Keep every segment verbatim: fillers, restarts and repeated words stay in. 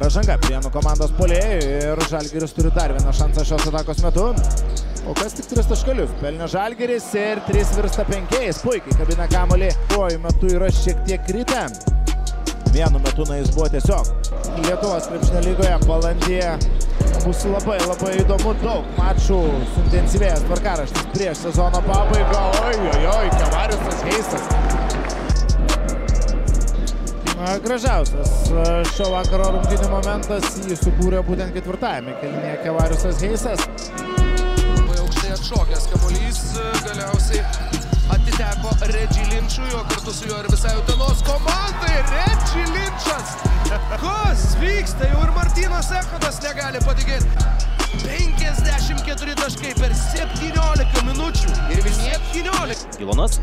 Pražanga Prienų komandos puolėjų ir Žalgiris turi dar vieną šansą šios atakos metu. O kas tik tris taškalius. Pelnė Žalgiris ir trys virsta penkiais. Puikiai kabina kamuolį. Puoju metu yra šiek tiek kritę. Vienu metu na jis buvo tiesiog. Lietuvos krepšinio lygoje balandį bus labai labai įdomu. Daug mačų suintensyvėjęs tvarkaraštis prieš sezono pabaigą. Oi, oi, oi, Kevariusas Heisas. Gražiausias šio vakaro rungtynių momentas jį sukūrė būtent ketvirtajame kėlinyje Kevariusas Heisas. Labai aukštai atšokęs kamuolys galiausiai atiteko Redži Linčui, o kartu su juo ir visai Utenos komandai. Redži Linčas! Kas vyksta? Jau ir Martynas Echodas negali patikėti. penkiasdešimt keturi taškai per septyniolika minučių. Ir vis septyniolika. Gilonas.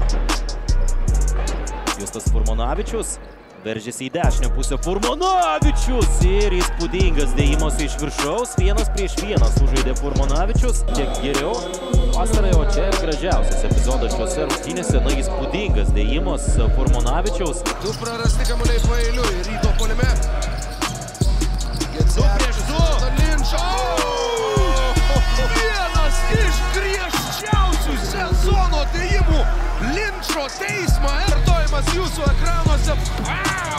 Justas Furmonavičius. Veržėsi į dešinę pusę Furmonavičius ir įspūdingas dėjimas iš viršaus. Vienas prieš vieną sužaidė Furmonavičius. Kiek geriau. Pastarai, o čia ir gražiausias epizodas šiuose rungtynėse. Na, įspūdingas dėjimas Furmonavičius. Du prarasti kamuoliai paeiliui. Ryto puolime. Du prieš du. Linčo. Vienas iš griežčiausių sezono dėjimų. Linčo teismą. Kartojimas jūsų ekranuose.